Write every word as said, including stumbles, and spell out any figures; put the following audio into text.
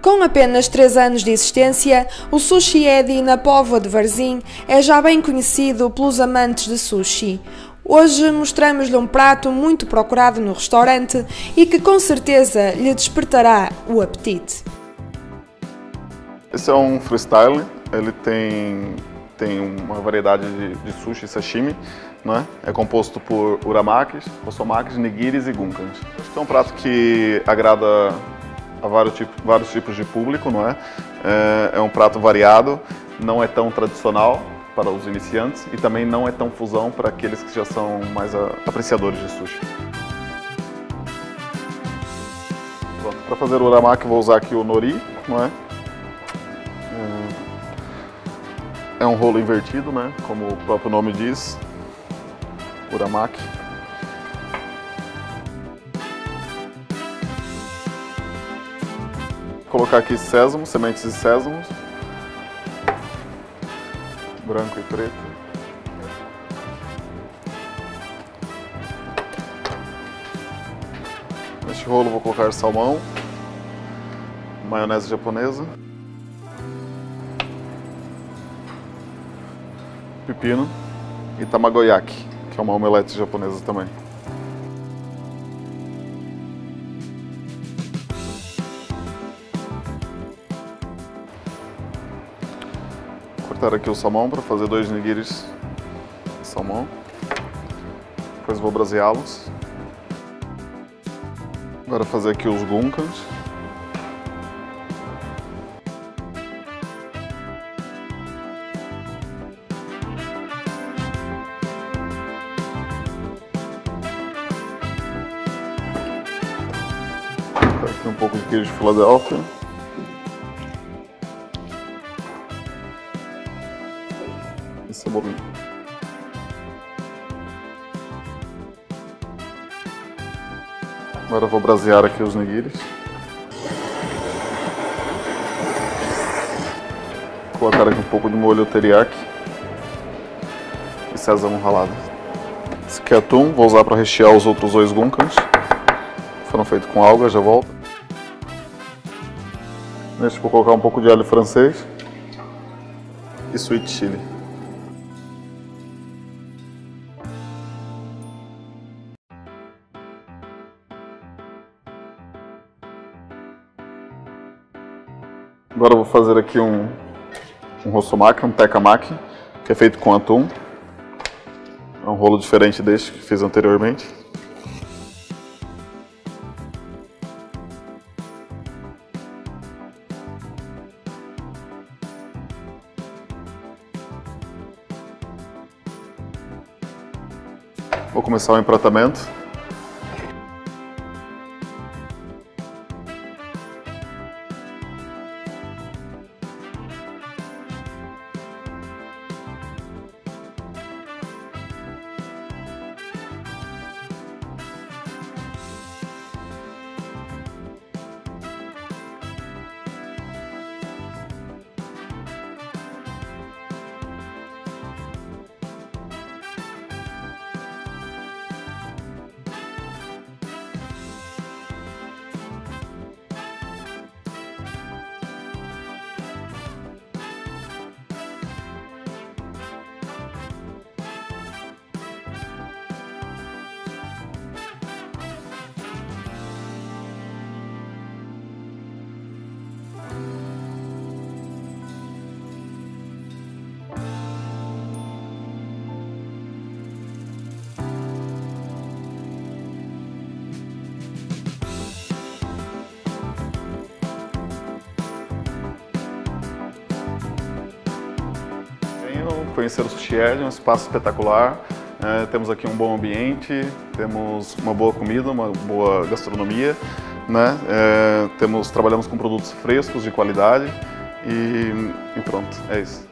Com apenas três anos de existência, o Sushi Eddy na Póvoa de Varzim é já bem conhecido pelos amantes de sushi. Hoje mostramos-lhe um prato muito procurado no restaurante e que com certeza lhe despertará o apetite. Esse é um freestyle, ele tem, tem uma variedade de, de sushi e sashimi, né? É composto por uramakis, osomakis, nigiris e gunkans. Acho que é um prato que agrada a vários tipos, vários tipos de público, não é? É, é um prato variado, não é tão tradicional para os iniciantes e também não é tão fusão para aqueles que já são mais a, apreciadores de sushi. Para fazer o uramaki vou usar aqui o nori, não é? É um rolo invertido, né? Como o próprio nome diz, uramaki. Vou colocar aqui sésamo, sementes de sésamo, branco e preto. Neste rolo vou colocar salmão, maionese japonesa, pepino e tamagoyaki, que é uma omelete japonesa também. Cortar aqui o salmão para fazer dois nigiris de salmão. Depois vou braseá-los. Agora fazer aqui os gunkans. Aqui um pouco de queijo de Filadélfia. E cebolinha. Agora vou brasear aqui os nigiris. Colocar aqui um pouco de molho teriyaki e sésamo ralado. Esse aqui é atum, vou usar para rechear os outros dois gunkans. Foram feitos com alga, já volto. Neste vou colocar um pouco de alho francês e sweet chili. Agora eu vou fazer aqui um, um rossomaki, um tekkamaaki, que é feito com atum. É um rolo diferente deste que fiz anteriormente. Vou começar o empratamento. Conhecer o Sushi Eddy, um espaço espetacular. É, temos aqui um bom ambiente, temos uma boa comida, uma boa gastronomia, né? É, temos, trabalhamos com produtos frescos de qualidade e, e pronto, é isso.